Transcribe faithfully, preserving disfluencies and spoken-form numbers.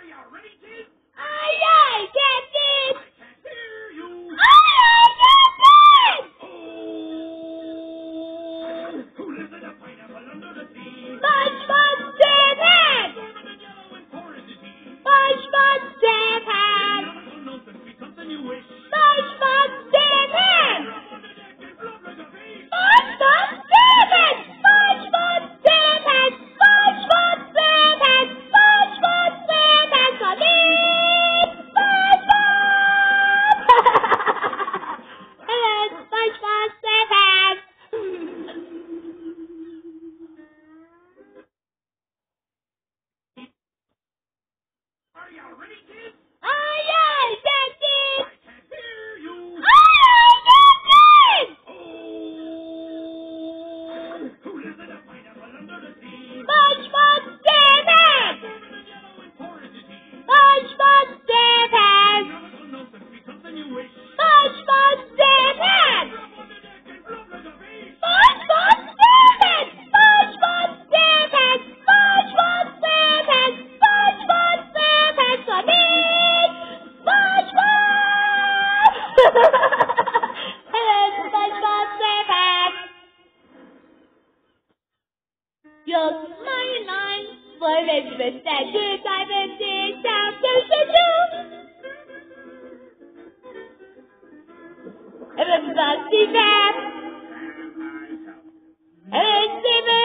Aye, aye, Captain! I can't hear you. Aye, aye, Captain! Oh, who lives in a pineapple under the sea? SpongeBob SquarePants! Norman and yellow and porridge. SpongeBob SquarePants! Nautical nonsense, be something you wish. SpongeBob SquarePants! Drop on the deck and flop like a fish. SpongeBob SquarePants! SpongeBob SquarePants! SpongeBob SquarePants! SpongeBob SquarePants! I mean, SpongeBob! Hello, SpongeBob SquarePants! Are you ready, kids? Aye, aye, Captain! I can't hear you. Aye, aye, Captain! Oh, who lives in a pineapple under the sea? SpongeBob SquarePants! Norman and yellow and porridge. SpongeBob SquarePants! Nautical nonsense, be something you wish. SpongeBob SquarePants! Drop on the deck and flop like a fish. SpongeBob SquarePants! SpongeBob SquarePants! SpongeBob SquarePants! SpongeBob SquarePants! I mean, SpongeBob! Hello, SpongeBob SquarePants! Your smiley mind, for Elizabeth that good diamond is down to the shoe. Everybody see that? And I shout. Hey, Simon!